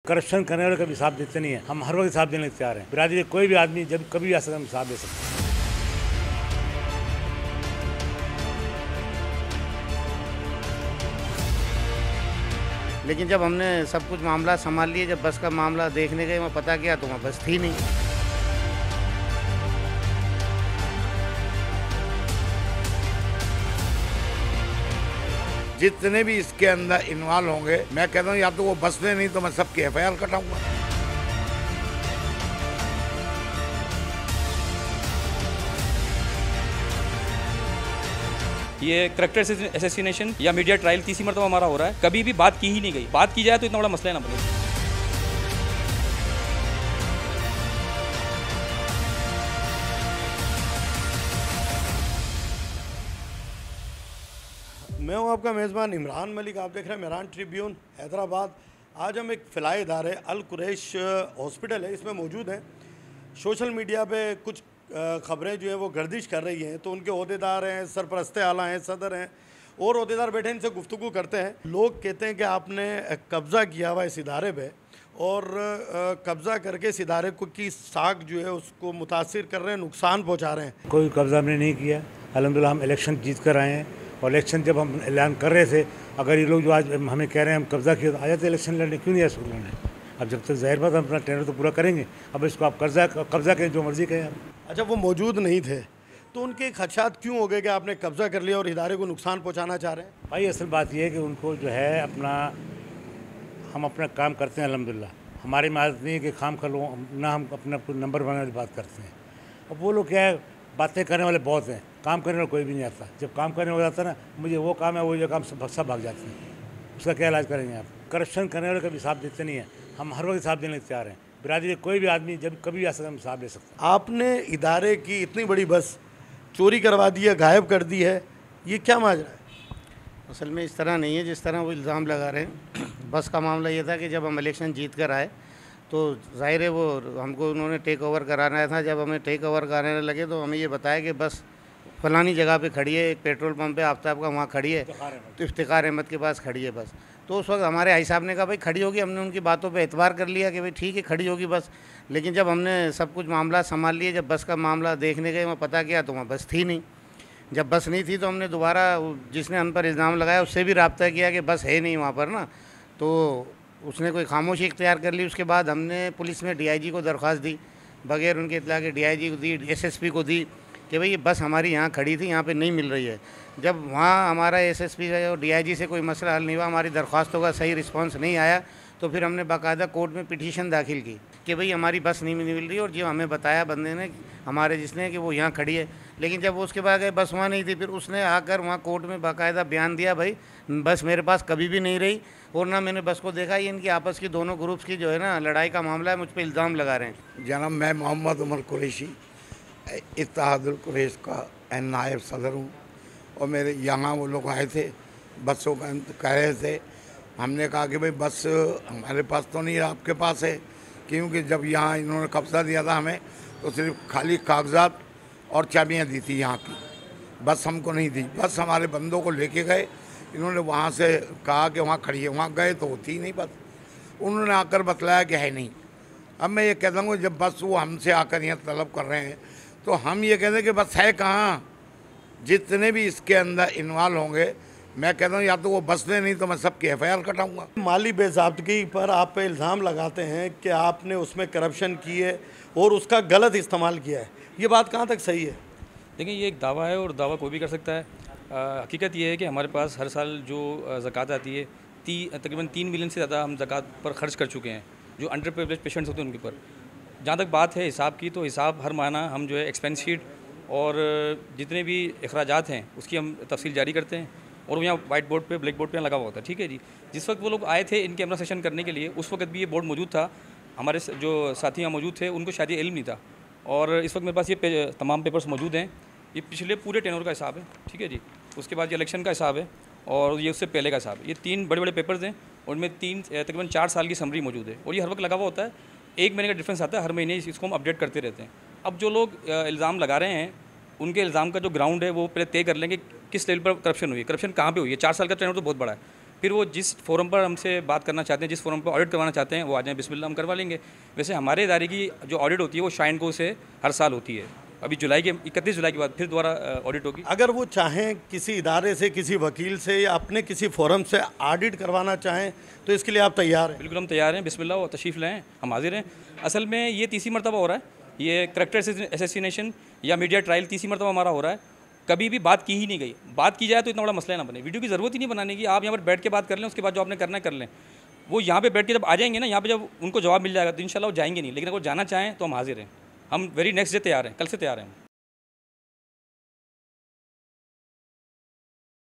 Corruption करने वाले कभी हिसाब देते नहीं है। हम हर वक्त हिसाब देने को तैयार हैं। बिरादरी कोई भी आदमी जब कभी भी आ सकता है, हम हिसाब दे सकते हैं। लेकिन जब हमने सब कुछ मामला संभाल लिए, जब बस का मामला देखने गए, वहाँ पता किया तो वहाँ बस थी नहीं। जितने भी इसके अंदर इन्वॉल्व होंगे, मैं कहता हूँ या तो वो बस में, नहीं तो मैं सबकी FIR कटाऊंगा। ये करैक्टर असैसिनेशन या मीडिया ट्रायल तीसरी मरतबा हमारा हो रहा है। कभी भी बात की ही नहीं गई। बात की जाए तो इतना बड़ा मसला ना बने। मैं हूं आपका मेज़बान इमरान मलिक। आप देख रहे हैं मेहरान ट्रिब्यून हैदराबाद। आज हम एक फ़िलाई इदारे अल कुरैश हॉस्पिटल है, इसमें मौजूद हैं। सोशल मीडिया पे कुछ ख़बरें जो है वो गर्दिश कर रही हैं, तो उनके अहदेदार हैं, सरपरस्त आला हैं, सदर हैं और अहदेदार बैठे इनसे गुफ्तगू करते हैं। लोग कहते हैं कि आपने कब्ज़ा किया हुआ इस इदारे पे और कब्ज़ा करके इस इदारे को की साख जो है उसको मुतासिर कर रहे हैं, नुकसान पहुँचा रहे हैं। कोई कब्ज़ा हमने नहीं किया। अल्हम्दुलिल्लाह हम इलेक्शन जीत कर आए हैं और इलेक्शन जब हम ऐलान कर रहे थे, अगर ये लोग जो आज हमें कह रहे हैं हम कब्ज़ा किया, तो आ जाते इलेक्शन लड़ने, क्यों नहीं आए शुरू लड़ने? अब जब तक ज़ाहिर बात हम अपना टेंडर तो पूरा करेंगे। अब इसको आप कब्ज़ा करें, जो मर्ज़ी कहें आप। अच्छा, वो मौजूद नहीं थे तो उनके खदशात क्यों हो गए कि आपने कब्ज़ा कर लिया और इदारे को नुकसान पहुँचाना चाह रहे हैं? भाई असल बात यह है कि उनको जो है हम अपना काम करते हैं अल्हम्दुलिल्लाह। हमारी में आदत नहीं है कि खाम कर लो ना, हम अपना कोई नंबर बनाने वाली बात करते हैं। अब वो लोग क्या है, बातें करने वाले बहुत हैं, काम करने वाला कोई भी नहीं आता। जब काम करने वाला आता है ना, मुझे वो काम है, वो ये काम सब भाग जाते हैं। उसका क्या इलाज करेंगे आप? करप्शन करने वाले कभी हिसाब देते नहीं है। हम हर वक्त हिसाब देने को तैयार हैं। बिरादरी कोई भी आदमी जब कभी भी आ सकता है, हम हिसाब दे सकते हैं। आपने इदारे की इतनी बड़ी बस चोरी करवा दी है, गायब कर दी है, ये क्या माजरा है? असल में इस तरह नहीं है जिस तरह वो इल्ज़ाम लगा रहे हैं। बस का मामला ये था कि जब हम इलेक्शन जीत कर आए तो ज़ाहिर है वो हमको उन्होंने टेक ओवर कराना था। जब हमें टेक ओवर कराने लगे तो हमें ये बताया कि बस फलानी जगह पे खड़ी है, एक पेट्रोल पंप है आफ्ताब का, वहाँ खड़ी है, तो इफ्तिखार अहमद के पास खड़ी है बस। तो उस वक्त हमारे भाई साहब ने कहा भाई खड़ी होगी। हमने उनकी बातों पे एतबार कर लिया कि भाई ठीक है खड़ी होगी बस। लेकिन जब हमने सब कुछ मामला संभाल लिए, जब बस का मामला देखने गए, वहाँ पता किया तो वहाँ बस थी नहीं। जब बस नहीं थी तो हमने दोबारा जिसने हम पर इल्ज़ाम लगाया उससे भी रब्ता किया कि बस है नहीं वहाँ पर ना, तो उसने कोई खामोशी इख्तियार कर ली। उसके बाद हमने पुलिस में DIG को दरख्वास्त दी, बगैर उनके इत्तला के DIG को दी, SSP को दी कि भाई ये बस हमारी यहाँ खड़ी थी, यहाँ पे नहीं मिल रही है। जब वहाँ हमारा SSP और DIG से कोई मसला हल नहीं हुआ, हमारी दरख्वास्तों का सही रिस्पांस नहीं आया, तो फिर हमने बाकायदा कोर्ट में पिटीशन दाखिल की कि भाई हमारी बस नहीं मिल रही और जो हमें बताया बंदे ने हमारे जिसने कि वो यहाँ खड़ी है। लेकिन जब वो उसके बाद गए बस वहाँ नहीं थी, फिर उसने आकर वहाँ कोर्ट में बाकायदा बयान दिया भाई बस मेरे पास कभी भी नहीं रही और ना मैंने बस को देखा। ये इनकी आपस की दोनों ग्रुप्स की जो है ना लड़ाई का मामला है, मुझ पर इल्ज़ाम लगा रहे हैं। जनाब मैं मोहम्मद उमर कुरैशी इत्तेहादुल कुरैश का नायब सदर हूँ और मेरे यहाँ वो लोग आए थे, बसों का कह रहे थे। हमने कहा कि भाई बस हमारे पास तो नहीं है, आपके पास है, क्योंकि जब यहाँ इन्होंने कब्ज़ा दिया था हमें तो सिर्फ खाली कागजात और चाबियाँ दी थी यहाँ की, बस हमको नहीं दी। बस हमारे बंदों को लेके गए, इन्होंने वहाँ से कहा कि वहाँ खड़ी है, वहाँ गए तो थी नहीं बस। उन्होंने आकर बतलाया कि है नहीं। अब मैं ये कहता हूँ जब बस वो हमसे आकर यहाँ तलब कर रहे हैं तो हम ये कहते हैं कि बस है कहाँ। जितने भी इसके अंदर इन्वॉल्व होंगे, मैं कहता हूँ या तो वो बस में, नहीं तो मैं सबकी FIR कटाऊंगा। माली बेज़ाब्तगी पर आप पे इल्ज़ाम लगाते हैं कि आपने उसमें करप्शन की है और उसका गलत इस्तेमाल किया है, ये बात कहाँ तक सही है? देखिए ये एक दावा है और दावा कोई भी कर सकता है। हकीकत ये है कि हमारे पास हर साल जो ज़कात आती है तकरीबन 3 मिलियन से ज़्यादा हम ज़कात पर खर्च कर चुके हैं, जो अंडर प्रिविलेज पेशेंट्स होते हैं उनके ऊपर। जहाँ तक बात है हिसाब की, तो हिसाब हर महीना हम जो है एक्सपेंस शीट और जितने भी अखराजात हैं उसकी हम तफसील जारी करते हैं और वो यहाँ वाइट बोर्ड पे ब्लैक बोर्ड पे लगा हुआ होता है। ठीक है जी। जिस वक्त वो लोग आए थे इनके कैमरा सेशन करने के लिए, उस वक्त भी ये बोर्ड मौजूद था। हमारे जो साथी यहाँ मौजूद थे उनको शायद ये इल्म नहीं था और इस वक्त मेरे पास ये तमाम पेपर्स मौजूद हैं। ये पिछले पूरे टेनोर का हिसाब है। ठीक है जी। उसके बाद ये इलेक्शन का हिसाब है और ये उससे पहले का हिसाब है। ये 3 बड़े बड़े पेपर्स हैं और उनमें तकरीबन 4 साल की समरी मौजूद है और ये हर वक्त लगा हुआ होता है। 1 महीने का डिफरेंस आता है, हर महीने इसको हम अपडेट करते रहते हैं। अब जो लोग इल्ज़ाम लगा रहे हैं उनके इल्ज़ाम का जो ग्राउंड है वो पहले तय कर लेंगे किस लेवल पर करप्शन हुई है, करप्शन कहाँ पे हुई है। 4 साल का टेनर तो बहुत बड़ा है। फिर वो जिस फोरम पर हमसे बात करना चाहते हैं, जिस फोरम पर ऑडिट करवाना चाहते हैं, वो आ जाएँ, बिस्मिल्लाह हम करवा लेंगे। वैसे हमारे इदारे की जो ऑडिट होती है वो शाइनको से हर साल होती है। अभी 31 जुलाई के बाद फिर दोबारा ऑडिट होगी। अगर वो चाहें किसी इदारे से, किसी वकील से या अपने किसी फोरम से ऑडिट करवाना चाहें तो इसके लिए आप तैयार हैं? बिल्कुल हम तैयार हैं, बिस्मिल्लाह वो तशरीफ़ लाएँ, हम हाजिर हैं। असल में ये तीसरी मरतबा हो रहा है, ये करैक्टर असैसिनेशन या मीडिया ट्रायल तीसरी मरतबा हमारा हो रहा है। कभी भी बात की ही नहीं गई। बात की जाए तो इतना बड़ा मसला ना बने। वीडियो की ज़रूरत ही नहीं बनाने की, आप यहाँ पर बैठ के बात कर लें, उसके बाद जो आपने करना है कर लें। वो यहाँ पे बैठ के जब आ जाएंगे ना, यहाँ पे जब उनको जवाब मिल जाएगा तो इंशाल्लाह वो जाएंगे नहीं, लेकिन अगर जाना चाहें तो हम हाजिर हैं। हम वेरी नेक्स्ट डे तैयार हैं, कल से तैयार हैं।